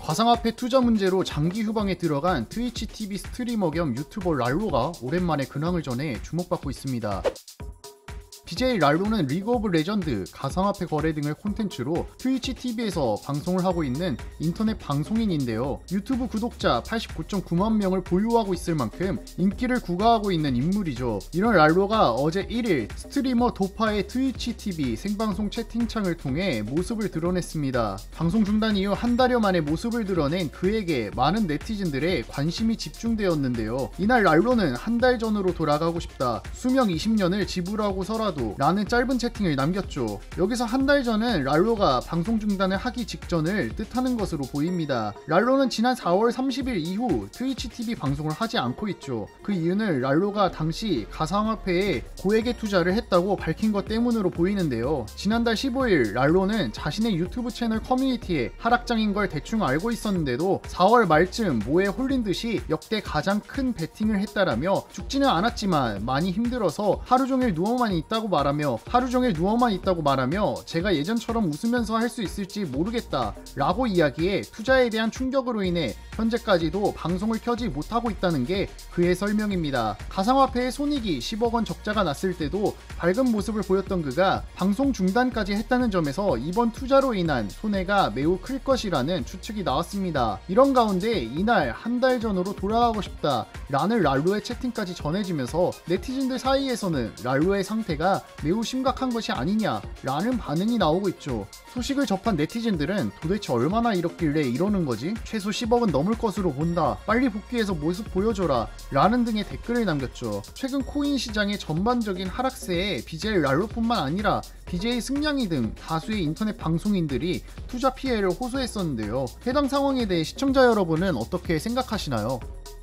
가상화폐 투자 문제로 장기 휴방에 들어간 트위치 TV 스트리머 겸 유튜버 랄로가 오랜만에 근황을 전해 주목받고 있습니다. BJ 랄로는 리그 오브 레전드, 가상화폐 거래 등을 콘텐츠로 트위치 TV에서 방송을 하고 있는 인터넷 방송인인데요. 유튜브 구독자 89.9만 명을 보유하고 있을 만큼 인기를 구가하고 있는 인물이죠. 이런 랄로가 어제 1일 스트리머 도파의 트위치 TV 생방송 채팅창을 통해 모습을 드러냈습니다. 방송 중단 이후 한 달여 만에 모습을 드러낸 그에게 많은 네티즌들의 관심이 집중되었는데요. 이날 랄로는 한 달 전으로 돌아가고 싶다, 수명 20년을 지불하고서라도 라는 짧은 채팅을 남겼죠. 여기서 한 달 전은 랄로가 방송 중단을 하기 직전을 뜻하는 것으로 보입니다. 랄로는 지난 4월 30일 이후 트위치 TV 방송을 하지 않고 있죠. 그 이유는 랄로가 당시 가상화폐에 고액의 투자를 했다고 밝힌 것 때문으로 보이는데요. 지난달 15일 랄로는 자신의 유튜브 채널 커뮤니티에 하락장인 걸 대충 알고 있었는데도 4월 말쯤 모에 홀린 듯이 역대 가장 큰 베팅을 했다라며 죽지는 않았지만 많이 힘들어서 하루 종일 누워만 있다고 말하며 제가 예전처럼 웃으면서 할 수 있을지 모르겠다 라고 이야기해 투자에 대한 충격으로 인해 현재까지도 방송을 켜지 못하고 있다는 게 그의 설명입니다. 가상화폐의 손익이 10억 원 적자가 났을 때도 밝은 모습을 보였던 그가 방송 중단까지 했다는 점에서 이번 투자로 인한 손해가 매우 클 것이라는 추측이 나왔습니다. 이런 가운데 이날 한 달 전으로 돌아가고 싶다 라는 랄로의 채팅까지 전해지면서 네티즌들 사이에서는 랄로의 상태가 매우 심각한 것이 아니냐 라는 반응이 나오고 있죠. 소식을 접한 네티즌들은 도대체 얼마나 잃었길래 이러는 거지? 최소 10억은 넘을 것으로 본다, 빨리 복귀해서 모습 보여줘라 라는 등의 댓글을 남겼죠. 최근 코인 시장의 전반적인 하락세에 BJ 랄로뿐만 아니라 BJ 승냥이 등 다수의 인터넷 방송인들이 투자 피해를 호소했었는데요. 해당 상황에 대해 시청자 여러분은 어떻게 생각하시나요?